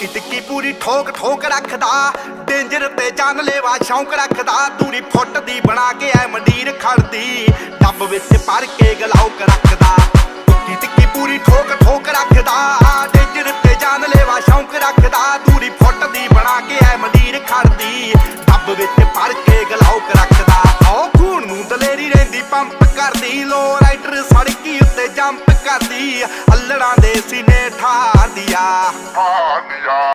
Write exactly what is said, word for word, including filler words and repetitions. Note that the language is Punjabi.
ਟਿੱਕੀ ਟਿੱਕੀ ਪੂਰੀ ਠੋਕ ਠੋਕ ਰੱਖਦਾ, ਡੇਂਜਰ ਤੇ ਜਾਨਲੇਵਾ ਸ਼ੌਂਕ ਰੱਖਦਾ। ਦੂਰੀ ਫੁੱਟ ਦੀ ਬਣਾ ਕੇ ਐ ਮੰਡੀਰ ਖੜਦੀ, ਡੱਬ ਵਿੱਚ ਭਰ ਕੇ ਗਲਾਉਕ ਰੱਖਦਾ। ਟਿੱਕੀ ਟਿੱਕੀ ਪੂਰੀ ਠੋਕ ਠੋਕ ਰੱਖਦਾ, ਡੇਂਜਰ ਤੇ ਜਾਨਲੇਵਾ ਸ਼ੌਂਕ ਰੱਖਦਾ। ਦੂਰੀ ਫੁੱਟ ਦੀ ਬਣਾ ਕੇ ਐ ਮੰਡੀਰ ਖੜਦੀ, ਡੱਬ ਵਿੱਚ ਭਰ ਕੇ ਗਲਾਉਕ ਰੱਖਦਾ। ਓ ਖੂਨ ਨੂੰ ਦਲੇਰੀ ਰਹਿੰਦੀ ਪੰਪ ਕਰਦੀ, ਲੋ ਰਾਈਡਰ ਸੜਕੀ ਉੱਤੇ ਜੰਪ ਕਰਦੀ, ਅੱਲੜਾਂ ਦੇ ਸੀਨੇ ਠਾਰਦੀ ਆ।